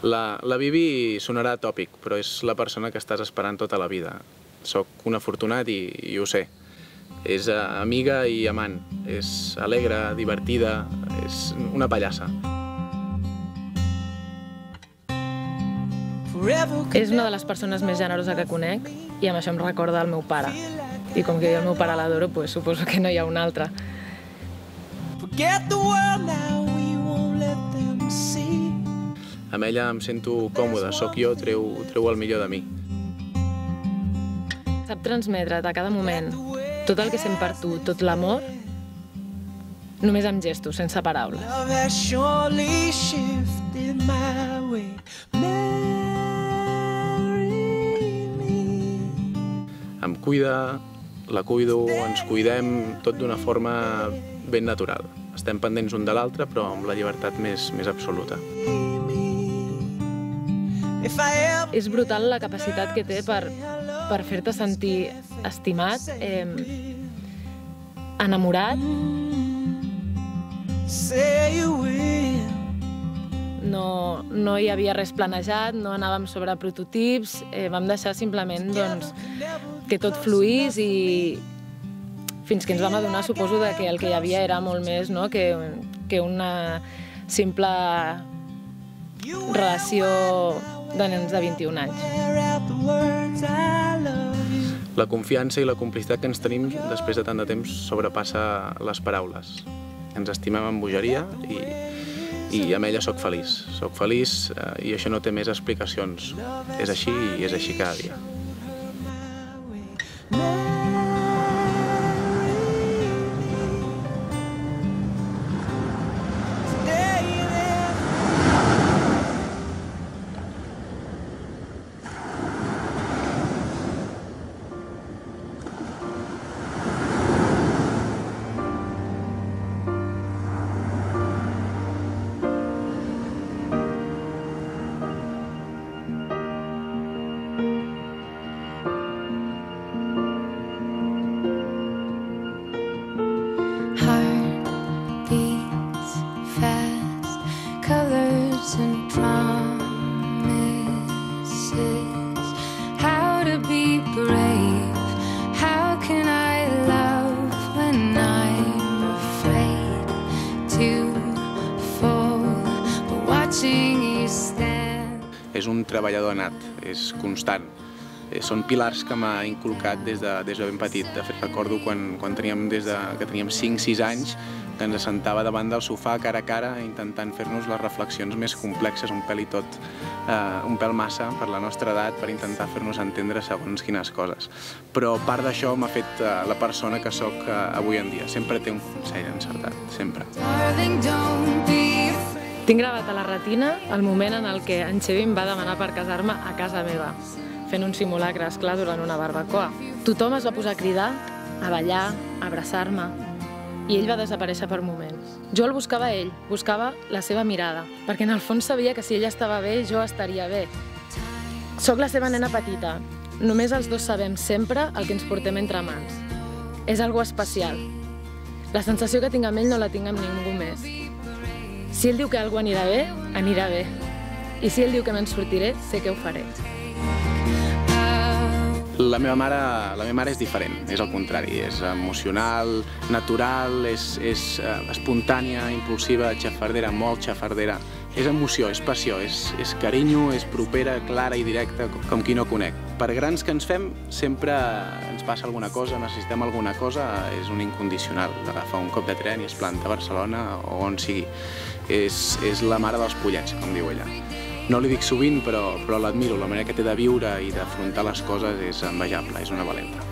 La Bibi sonarà tòpic, però és la persona que estàs esperant tota la vida. Soc un afortunat i ho sé. És amiga i amant, és alegre, divertida, és una pallassa. És una de les persones més generoses que conec i amb això em recorda el meu pare. I com que jo el meu pare l'adoro, suposo que no hi ha un altre. Amb ella em sento còmode, sóc jo, treu el millor de mi. Sap transmetre't a cada moment tot el que sent per tu, tot l'amor, només amb gestos, sense paraules. Em cuida, la cuido, ens cuidem, tot d'una forma ben natural. Estem pendents un de l'altre, però amb la llibertat més absoluta. És brutal la capacitat que té per fer-te sentir estimat, enamorat. No hi havia res planejat, no anàvem sobre prototips, vam deixar simplement que tot fluís i fins que ens vam adonar, suposo, que el que hi havia era molt més que una simple relació de nens de 21 anys. La confiança i la complicitat que ens tenim després de tant de temps sobrepassa les paraules. Ens estimem amb bogeria i amb ella soc feliç i això no té més explicacions. És així i és així cada dia. És un treballador nat, és constant. Són pilars que m'ha inculcat des de ben petit. De fet, recordo quan teníem 5-6 anys que ens assentava davant del sofà cara a cara intentant fer-nos les reflexions més complexes, un pèl massa per la nostra edat, per intentar fer-nos entendre segons quines coses. Però part d'això m'ha fet la persona que sóc avui en dia. Sempre té un consell encertat, sempre. Tinc gravat a la retina el moment en el que en Xevi em va demanar per casar-me a casa meva, fent un simulacre, esclar, durant una barbacoa. Tothom es va posar a cridar, a ballar, a abraçar-me, i ell va desaparèixer per moments. Jo el buscava a ell, buscava la seva mirada, perquè en el fons sabia que si ella estava bé, jo estaria bé. Soc la seva nena petita. Només els dos sabem sempre el que ens portem entre mans. És algo especial. La sensació que tinc amb ell no la tinc amb ningú més. Si ell diu que alguna anirà bé, anirà bé. I si ell diu que me'n sortiré, sé que ho faré. La meva mare és diferent, és el contrari. És emocional, natural, és espontània, impulsiva, xafardera, molt xafardera. És emoció, és passió, és carinyo, és propera, clara i directa, com qui no conec. Per grans que ens fem, sempre ens passa alguna cosa, necessitem alguna cosa, és un incondicional. Agafar un cop de tren i es planta a Barcelona o on sigui. És la mare dels pollets, com diu ella. No li dic sovint, però l'admiro. La manera que té de viure i d'afrontar les coses és envejable, és una valenta.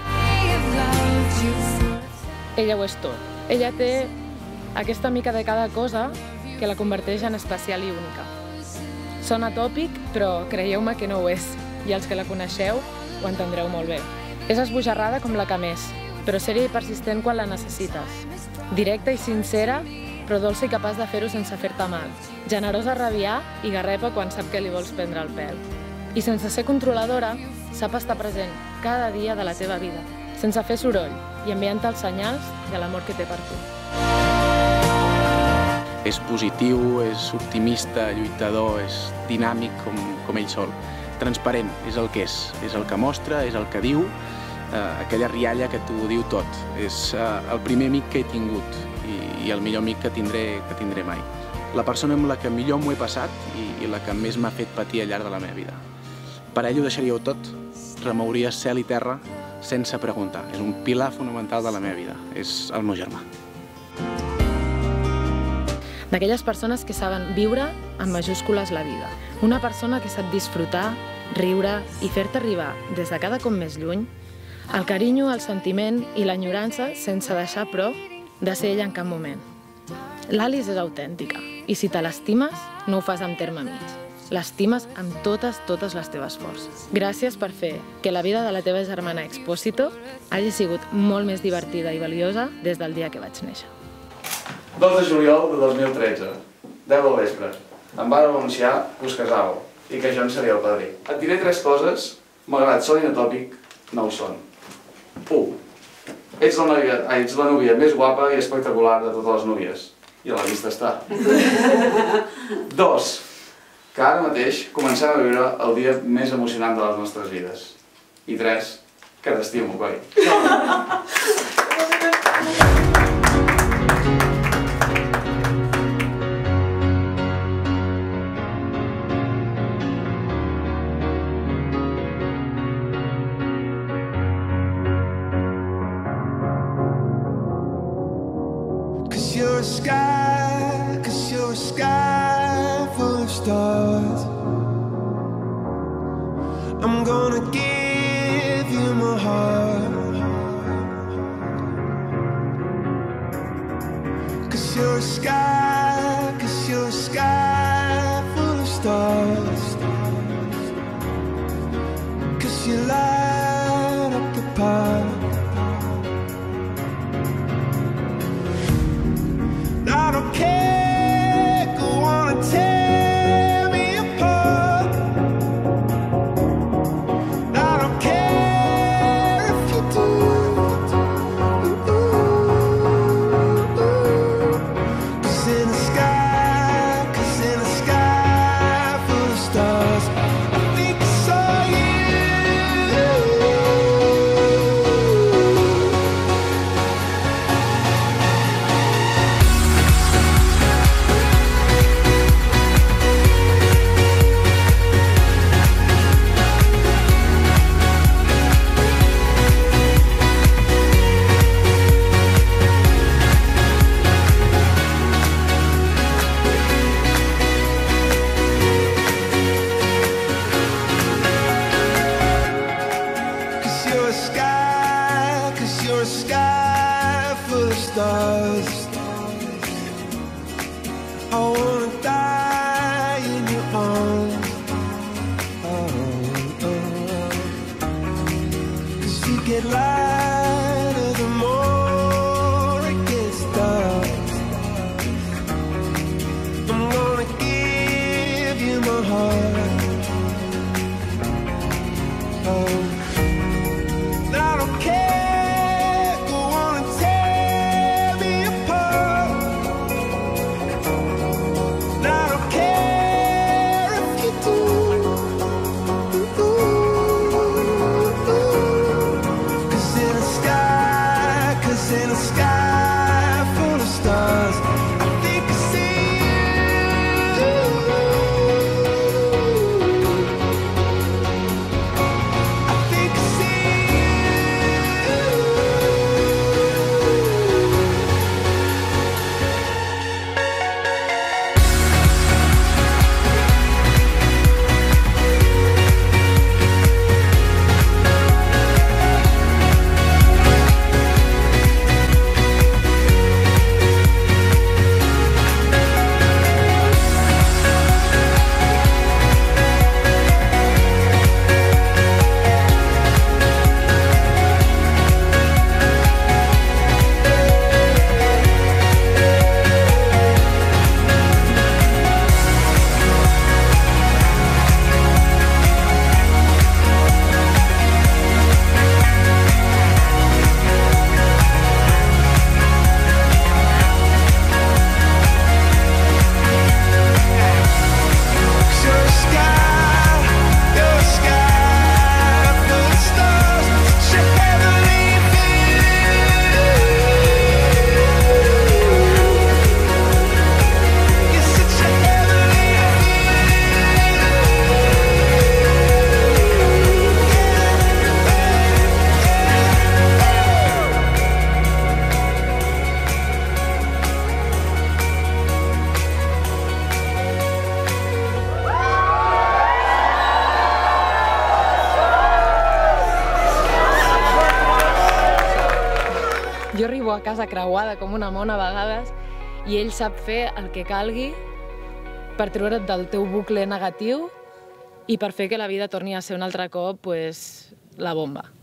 Ella ho és tot. Ella té aquesta mica de cada cosa que la converteix en especial i única. Sona tòpic, però creieu-me que no ho és, i els que la coneixeu ho entendreu molt bé. És esbojarrada com la que més, però sèria i persistent quan la necessites. Directa i sincera, però dolça i capaç de fer-ho sense fer-te mal. Generosa a rabiar i garrepa quan sap que li vols prendre el pèl. I sense ser controladora, sap estar present cada dia de la teva vida, sense fer soroll i enviant-te els senyals de l'amor que té per tu. És positiu, és optimista, lluitador, és dinàmic com ell sol. Transparent, és el que mostra, és el que diu, aquella rialla que t'ho diu tot. És el primer amic que he tingut i el millor amic que tindré mai. La persona amb la que millor m'ho he passat i la que més m'ha fet patir al llarg de la meva vida. Per ell ho deixaríeu tot, remouria cel i terra sense preguntar. És un pilar fonamental de la meva vida, és el meu germà. D'aquelles persones que saben viure en majúscules la vida. Una persona que sap disfrutar, riure i fer-te arribar, des de cada cop més lluny, el carinyo, el sentiment i l'enyorança sense deixar, però, de ser ella en cap moment. L'Alice és autèntica i si te l'estimes, no ho fas amb terme mig. L'estimes amb totes les teves forces. Gràcies per fer que la vida de la teva germana Expósito hagi sigut molt més divertida i valiosa des del dia que vaig néixer. 2 de juliol de 2013, 10 del vespre. Em vàreu anunciar que us casàveu i que jo en seria el padrí. Et diré 3 coses, malgrat són inatòpic, no ho són. 1. Ets la núvia més guapa i espectacular de totes les núvies. I a la vista està. 2. Que ara mateix comencem a viure el dia més emocionant de les nostres vides. I 3. Que t'estimo, coi. You're a sky full of stars. I'm gonna give you my heart. 'Cause you're a sky full of stars. 'Cause you light up the path. I don't care, go on and tear me apart. I don't care if you do. 'Cause in the sky full of stars, I think I saw you. You're a sky full of stars. I wanna die in your arms. Cause you get lighter the more it gets dark. I'm gonna give you my heart. I don't care, go on and tear me apart. I don't care if you do. 'Cause arribo a casa creuada com una mona a vegades i ell sap fer el que calgui per treure't del teu bucle negatiu i per fer que la vida torni a ser un altre cop la bomba.